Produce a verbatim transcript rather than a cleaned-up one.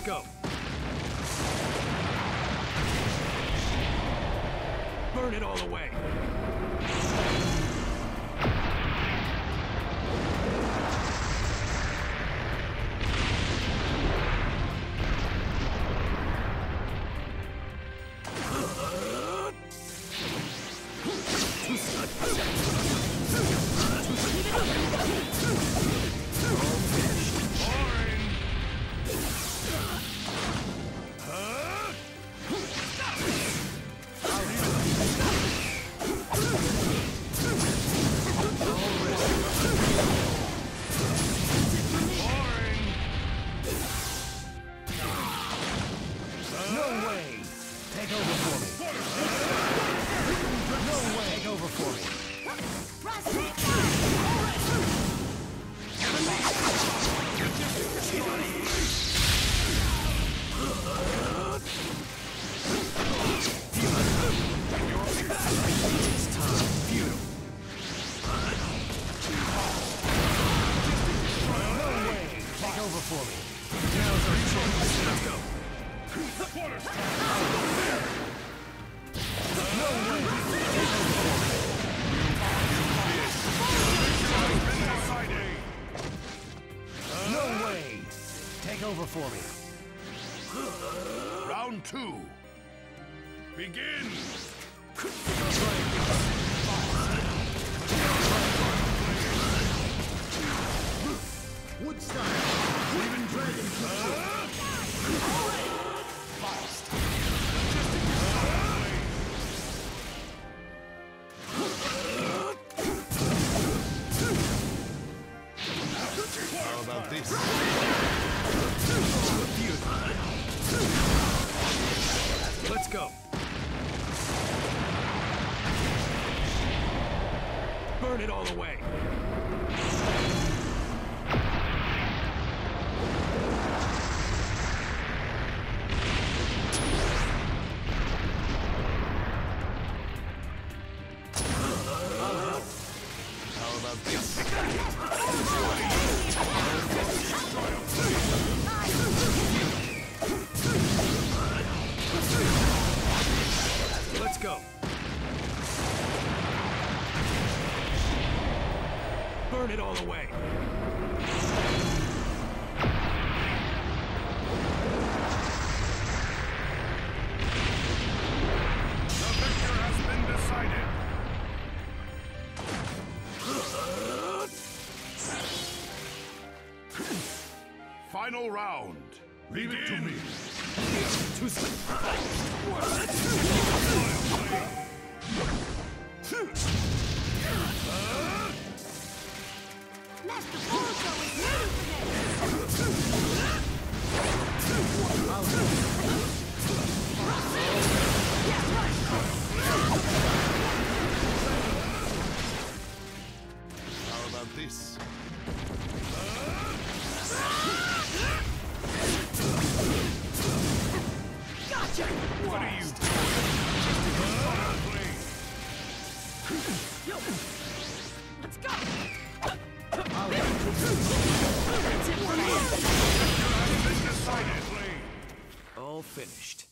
go. Burn it all away. Over for me. Round two. Begin. Wood style. Even dragon How about this? Let's go. Burn it all away. How about this? Let's go. Burn it all away. The victor has been decided. Final round. Leave it to me. Master Boruto is ready How about this? Gotcha! What are you doing? Yo! Let's go! Decidedly. All finished.